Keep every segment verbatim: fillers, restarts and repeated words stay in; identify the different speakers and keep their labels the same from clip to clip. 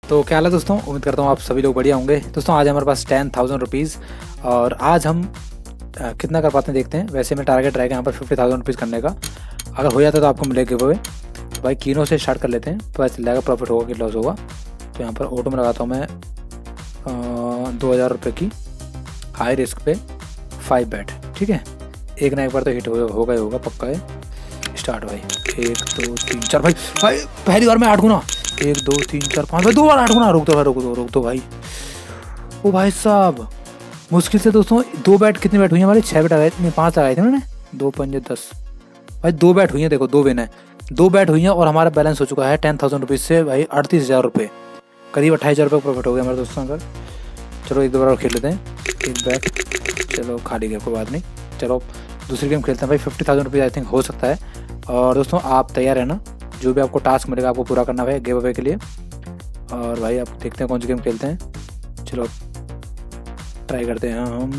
Speaker 1: तो क्या हाल है दोस्तों, उम्मीद करता हूँ आप सभी लोग बढ़िया होंगे। दोस्तों आज हमारे पास टेन थाउजेंड रुपीज़ और आज हम आ, कितना कर पाते हैं देखते हैं। वैसे मैं टारगेट रहेगा यहाँ पर फिफ्टी थाउजेंड रुपीज़ करने का। अगर हो जाता है तो आपको मिलेगा गिव अवे। तो भाई कीनो से स्टार्ट कर लेते हैं, पता चल जाएगा प्रॉफिट होगा कि लॉस होगा। तो यहाँ पर ऑटो में लगाता हूँ मैं दो हज़ार रुपये की हाई रिस्क पे फाइव बैट। ठीक है, एक ना एक बार तो हिट हो, होगा ही होगा, पक्का है। स्टार्ट भाई, एक दो तीन चार। भाई भाई पहली बार में आठ गुना, एक दो तीन चार पाँच। भाई दो बार आठ गुना। रुक दो भाई, रुक दो रुक दो भाई। ओ भाई साहब, मुश्किल से दोस्तों दो बैट कितने बैट हुई हैं हमारे? छः बैट आ गए, नहीं पाँच आ गए थे उन्होंने। दो पंजे दस। भाई दो बैट हुई हैं, देखो दो विन है, दो बैट हुई हैं और हमारा बैलेंस हो चुका है टेन थाउजेंड रुपीज़ से भाई अड़तीस हज़ार रुपये, करीब अट्ठाईस हज़ार रुपये प्रॉफिट हो गया हमारे दोस्तों। अगर चलो एक दो बार और खेल लेते हैं, एक बैट। चलो खाली गया, कोई बात नहीं। चलो दूसरी गेम खेलते हैं भाई। Fifty thousand rupees I think हो सकता है। और दोस्तों आप तैयार है ना, जो भी आपको टास्क मिलेगा आपको पूरा करना है गिव अवे के लिए। और भाई आप देखते हैं कौन सी गेम खेलते हैं। चलो ट्राई करते हैं हम।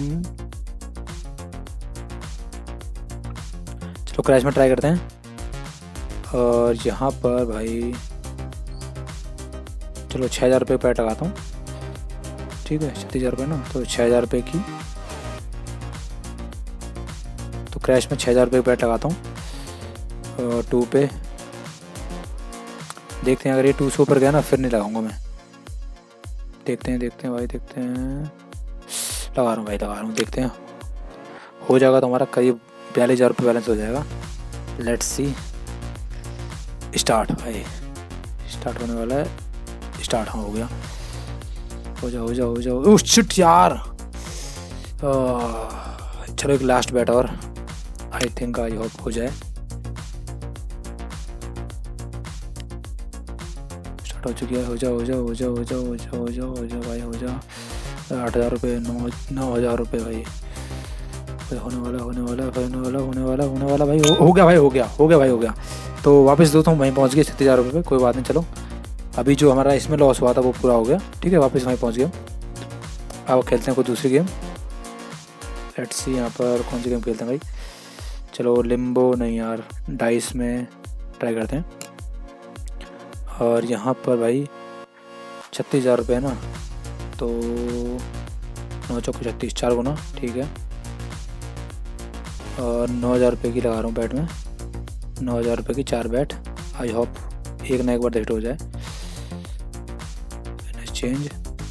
Speaker 1: चलो क्रैश में ट्राई करते हैं। और यहाँ पर भाई चलो छः हज़ार रुपये पैट लगाता हूँ। ठीक है, छत्तीस हज़ार रुपये ना, तो छः हज़ार रुपये की, तो क्रैश में छः हज़ार रुपये पैट लगाता हूँ। और टू पे देखते हैं, अगर ये टू से ऊपर गया ना फिर नहीं लगाऊंगा मैं। देखते हैं देखते हैं भाई, देखते हैं। लगा रहा हूँ भाई, लगा रहा हूँ, देखते हैं। हो जाएगा तो हमारा करीब बयालीस हज़ार रुपये बैलेंस हो जाएगा। Let's see. स्टार्ट भाई, स्टार्ट होने वाला है। स्टार्ट हाँ हो गया। हो जाओ हो जाओ हो जाओ। ओह शिट यार। चलो एक लास्ट बैट और, आई थिंक आई होप हो जाए। स्टार्ट हो चुकी है। हो जाओ हो जाओ हो जाओ हो जाओ हो जाओ हो जाओ हो जाओ भाई, हो जाओ। आठ हज़ार रुपये, नौ नौ हज़ार रुपये भाई। होने वाला होने वाला होने वाला होने वाला होने वाला भाई। हो, हो गया भाई, हो गया हो गया भाई, हो गया। तो वापस दोस्तों वहीं पहुंच गए छत्तीस हज़ार रुपये पे। कोई बात नहीं, चलो अभी जो हमारा इसमें लॉस हुआ था वो पूरा हो गया। ठीक है, वापस वहीं पहुंच गया। अब खेलते हैं कोई दूसरी गेम। लेट्स सी यहाँ पर कौन सी गेम खेलते हैं भाई। चलो लिम्बो नहीं यार, डाइस में ट्राई करते हैं। और यहाँ पर भाई छत्तीस हज़ार रुपये है ना, तो नौ चौके छत्तीस, चार गुना। ठीक है, और नौ हज़ार रुपये की लगा रहा हूँ बैट में। नौ हज़ार रुपये की चार बैट। आई होप एक ना एक बार हिट हो जाए। चेंज।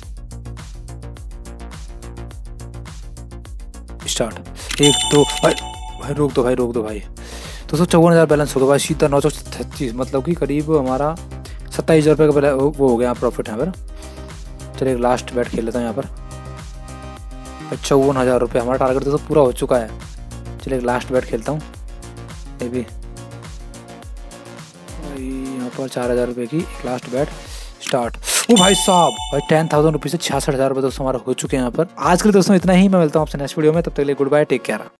Speaker 1: स्टार्ट। एक दो भाई, भाई रोक दो भाई, रोक दो भाई। तो सौ चौवन हज़ार बैलेंस हो गया भाई सीधा। नौ सौ छत्तीस, मतलब कि करीब हमारा सत्ताईस हज़ार रुपये का वो हो गया प्रॉफिट यहाँ पर। चलिए एक लास्ट बैट खेल लेता हूँ यहाँ पर। चौवन हज़ार रुपये हमारा टारगेट तो पूरा हो चुका है। चलिए एक लास्ट बैट खेलता हूँ। ये भी यहाँ पर चार हज़ार रुपये की एक लास्ट बैट। स्टार्ट। ओ भाई साहब, भाई टेन थाउजेंड रुपीज़ से छियासठ हज़ार रुपये दोस्तों हमारा हो चुके हैं यहाँ पर। आज के लिए दोस्तों इतना ही। मैं मिलता हूँ आपसे नेक्स्ट वीडियो में, तब तक के लिए गुड बाय, टेक केयर।